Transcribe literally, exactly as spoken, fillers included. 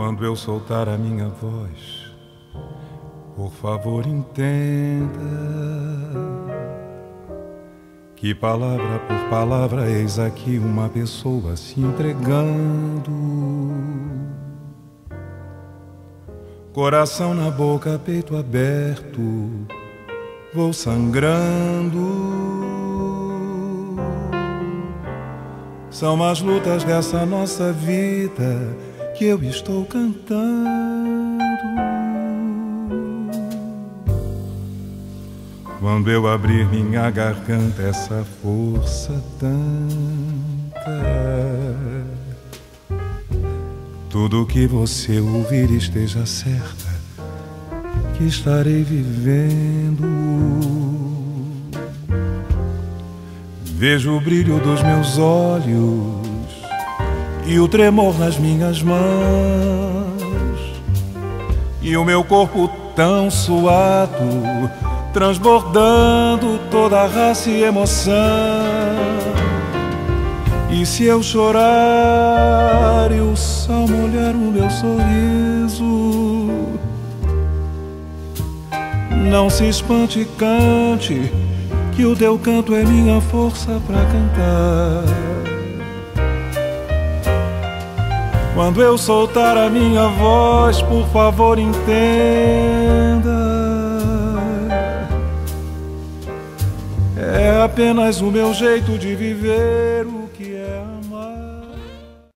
Quando eu soltar a minha voz, por favor entenda que palavra por palavra eis aqui uma pessoa se entregando. Coração na boca, peito aberto, vou sangrando. São as lutas dessa nossa vida que eu estou cantando. Quando eu abrir minha garganta, essa força tanta, tudo que você ouvir esteja certa que estarei vivendo. Vejo o brilho dos meus olhos e o tremor nas minhas mãos, e o meu corpo tão suado, transbordando toda a raça e emoção. E se eu chorar e o sol molhar o meu sorriso, não se espante e cante, que o teu canto é minha força pra cantar. Quando eu soltar a minha voz, por favor entenda, é apenas o meu jeito de viver o que é